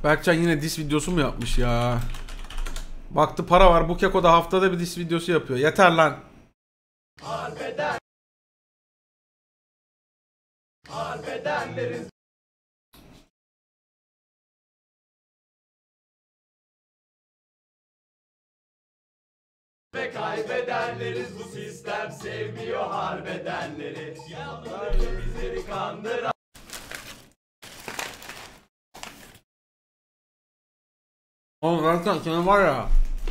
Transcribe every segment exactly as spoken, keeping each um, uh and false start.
Berkcan yine diss videosu mu yapmış ya? Baktı para var. Bu keko da haftada bir diss videosu yapıyor. Yeter lan. Harbeden. Harbedenleriz. Ve kaybedenleriz, bu sistem sevmiyor harbedenleri. Yalnızca bizleri kandıran. Oğlum Berkcan senin var ya.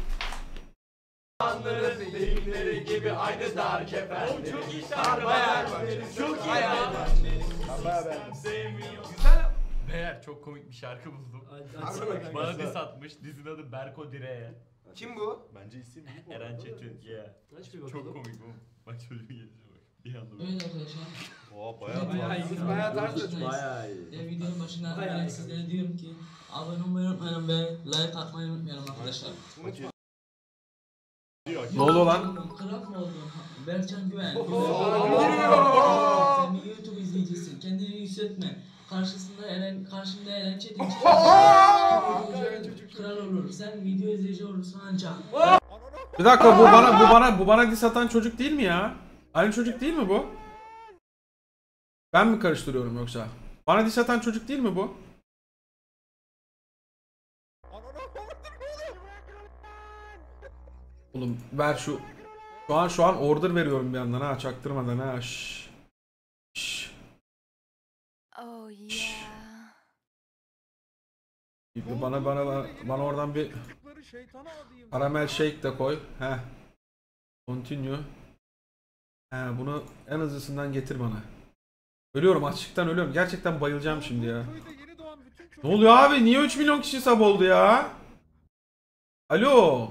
Anların deyimleri gibi aynı dar kefenleri. Çok iyi şarkı bayağı. Çok iyi ya. Güzel. Meğer çok komik bir şarkı buldum. Bana diss atmış. Dizinin adı Berko Dire'ye. Kim bu? Bence isim iyi bu. Eren Çetin. Yeah. Çok komik bu. Bak çocuğun gelişe bak. Bir anda bak. Evet arkadaşlar. Oha bayağı Bayağı iyi. Bayağı tarz. Bayağı iyi. E, videonun başına ben sizlere diyorum ki abone olmayı unutmayın ve like atmayı unutmayalım arkadaşlar. Ne oluyor lan? Kral mı oldun? Berkcan Güven. Sen bir YouTube izleyicisin. Kendini yükseltme. Karşısında Eren, karşında Eren Çetin. Kral olur. Sen video izleyici olursun ancak. Bir dakika, bu bana bu bana bu bana diss atan çocuk değil mi ya? Aynı çocuk değil mi bu? Ben mi karıştırıyorum yoksa? Bana diss atan çocuk değil mi bu? Oğlum ver şu. Şu an şu an order veriyorum bir yandan ha, çaktırmadan ha. Şşş. Şşş. Oh yeah. Bir Bana bana bana, bana oradan bir karamel shake de koy. Heh. Continue. He, bunu en hızlısından getir bana. Ölüyorum, açlıktan ölüyorum. Gerçekten bayılacağım şimdi ya. Ne oluyor abi? Niye üç milyon kişi sub oldu ya? Alo.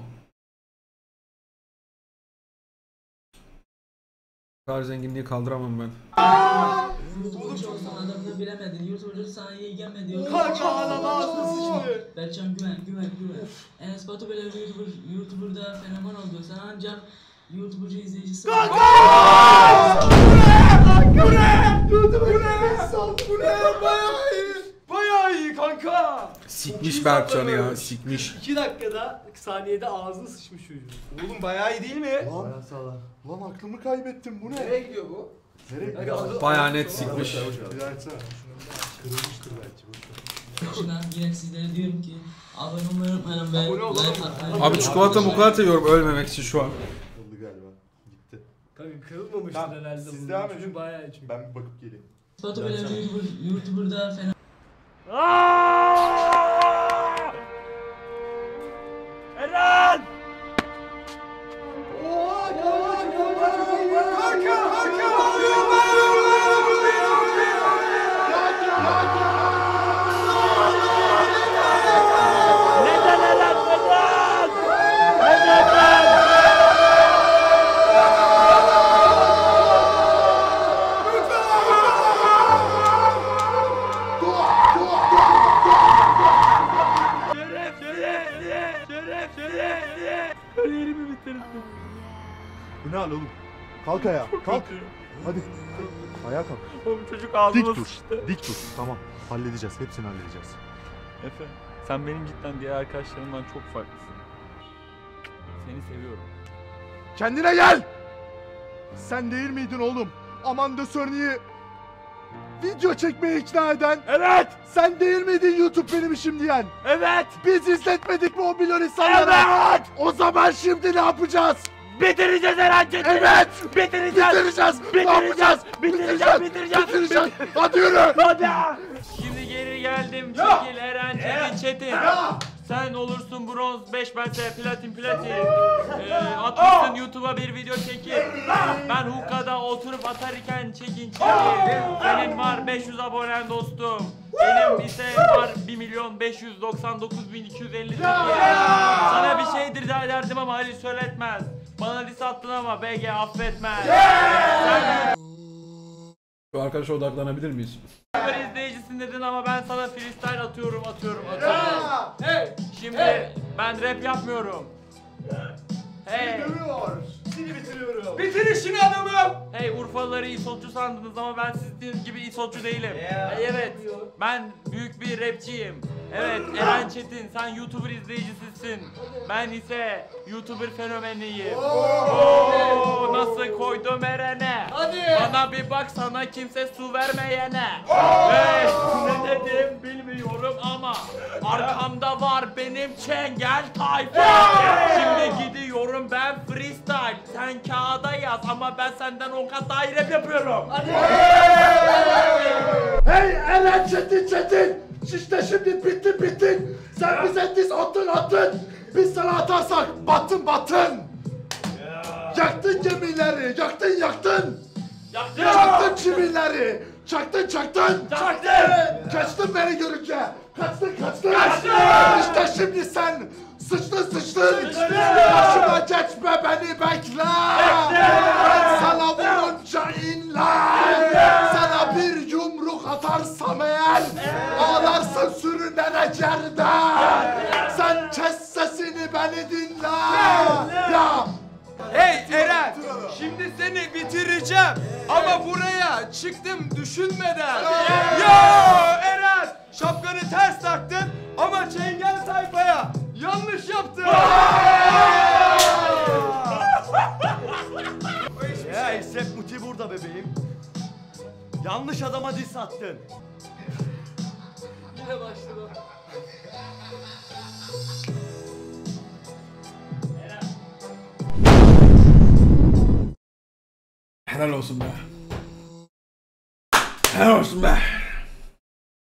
Bu kadar zenginliği kaldıramam ben. YouTuber'cı olsan adamını bilemedin. YouTuber'cı sana iyi gelmedi. Kanka anam ağzına sıçtı. Berkcan Güven, Güven, Güven. Enes Batu böyle YouTuber, YouTuber'da fenomen oldu. Sen ancak YouTuber'cı izleyicisi var. Kanka! Bu ne? Bu ne? Bu ne? Bu ne? Bayağı iyi. Bayağı iyi kanka. Sikmiş Berkcan'ı ya, sikmiş. iki dakikada, saniyede ağzına sıçmış çocuğun. Oğlum bayağı iyi değil mi? Lan, lan aklımı kaybettim, bu ne? Nereye gidiyor bu? Nereye gidiyor? Bayağı net sikmiş. Bir daha açsana. Kırılmıştır belki. Başına yine sizlere diyorum ki abone olmayı unutmayın ve Abone olalım. like atmayı. Abi çikolata mukolata yiyorum ölmemek için şu an. Oldu galiba. Gitti. Kanka kırılmamıştır Tamam, herhalde. siz bu. devam Çocuk edin. bayağı çünkü. Ben bir bakıp geleyim. Enes Batu böyle YouTuber, YouTuber'da fenomen. Eren! Oha kanka kanka kanka Neden Eren? Neden? Neden? Şeref, şeref, şeref, şeref, şeref. Kariyerimi bitirdim. Oh yeah. Bu ne hal oğlum? Kalk ayağa, kalk. Hadi. Ayağa kalk. Oğlum çocuk ağzıma Dik dur, sıçtı. dik dur. Tamam, halledeceğiz, hepsini halledeceğiz. Efe, sen benim cidden diğer arkadaşlarımdan çok farklısın. Seni seviyorum. Kendine gel! Sen değil miydin oğlum? Amanda Sörni'yi video çekmeye ikna eden? Evet! Sen değil miydin YouTube benim işim diyen? Evet! Biz izletmedik mi o milyon insanlara? Evet! O zaman şimdi ne yapacağız? Bitireceğiz Eren Çetin'i! Evet! Bitireceğiz! Bitireceğiz! Ne yapacağız? Bitireceğiz! Bitireceğiz! Bitireceğiz! Hadi yürü! Hadi! Şimdi geri geldim. Çekil Eren Çetin Çetin. Sen olursun bronz beş, bense platin platin. Ee, atmışsın YouTube'a bir video çekil. Ben hookah'da oturup atarken çekin çekil. Senin var beş yüz abonen dostum. Benim ise var bir milyon beş yüz doksan dokuz bin iki yüz elli sekiz. Sana bir şey rica ederdim ama Ali söyletmez. Bana diss attın ama B G affetmez. Sen Şu arkadaşa odaklanabilir miyiz? YouTuber izleyicisin dedin ama ben sana freestyle atıyorum, atıyorum, atıyorum. Hey! Şimdi ben rap yapmıyorum. Hey, işini bitiriyorum. Bitir işini adamım. Hey Urfalıları İSOTçu sandınız ama ben sizin gibi İSOTçu değilim. Yeah. Hey, evet ben büyük bir rapçiyim. Evet Eren Çetin sen YouTuber izleyicisisin. Ben ise YouTuber fenomeniyim. Oo, nasıl koydum Eren'e? Hadi. Bana bir bak sana kimse su vermeyene. Hey ne dedim bilmiyorum ama arkamda var benim çengel tayfa. Şimdi gidiyorum ben freestyle. Sen kağıda yaz ama ben senden on kat daha iyi rap yapıyorum. Hey Eren Çetin Çetin! İşte şimdi bittin bittin! Sen bize diz attın attın! Biz sana atarsak battın battın! Yaktın gemileri, yaktın yaktın! Yaktın. Çaktın çivileri, çaktın çaktın! Çaktın. Kaçtın beni görünce, kaçtın kaçtın! Kaçtın. İşte şimdi sen sıçtın sıçtın! Karşıma geçme beni bekle! Ben sana vurunca inler! Sana bir yumruk atarsam eğer ağlarsın sürünerek yerde! Sen kes sesini beni dinle! Ya! Hey Eren, şimdi seni bitireceğim ama buraya çıktım düşünmeden. Ya Eren, şapkanı ters taktın ama çengel tayfaya yanlış yaptın. Ya Esef Muti burada bebeğim. Yanlış adama diss attın. Yine başladı. Helal olsun be. Helal olsun be.